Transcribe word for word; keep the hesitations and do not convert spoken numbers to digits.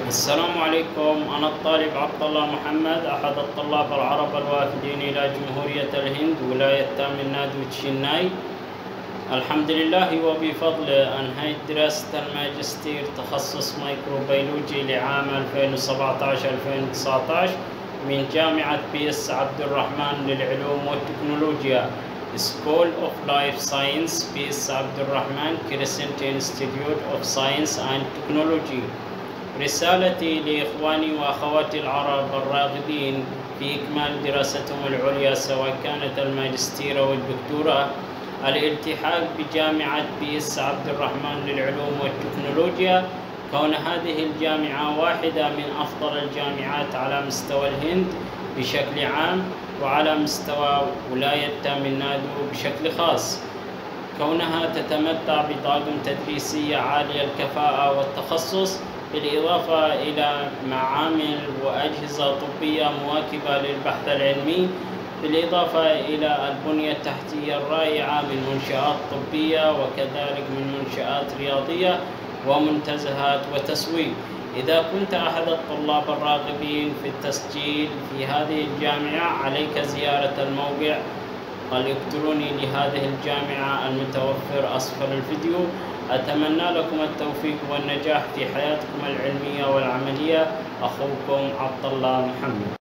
السلام عليكم. أنا الطالب عبد الله محمد، أحد الطلاب العرب الوافدين إلى جمهورية الهند ولاية تامل نادو تشيناي. الحمد لله وبفضله أنهيت دراسة الماجستير تخصص ميكروبيولوجي لعام ألفين وسبعة عشر ألفين وتسعة عشر من جامعة بي.Sc عبد الرحمن للعلوم والتكنولوجيا School of Life Science B.Sc عبد الرحمن Crescent Institute of Science and Technology. رسالتي لإخواني وأخواتي العرب الراغبين في إكمال دراستهم العليا سواء كانت الماجستير أو الدكتوراه الالتحاق بجامعة بي.Sc عبد الرحمن للعلوم والتكنولوجيا، كون هذه الجامعة واحدة من أفضل الجامعات على مستوى الهند بشكل عام وعلى مستوى ولاية تامل نادو بشكل خاص، كونها تتمتع بطاقم تدريسية عالية الكفاءة والتخصص، بالإضافة إلى معامل وأجهزة طبية مواكبة للبحث العلمي، بالإضافة إلى البنية التحتية الرائعة من منشآت طبية وكذلك من منشآت رياضية ومنتزهات وتسويق. إذا كنت أحد الطلاب الراغبين في التسجيل في هذه الجامعة عليك زيارة الموقع الإلكتروني لهذه الجامعة المتوفر أسفل الفيديو. أتمنى لكم التوفيق والنجاح في حياتكم العلمية والعملية. أخوكم عبد الله محمد.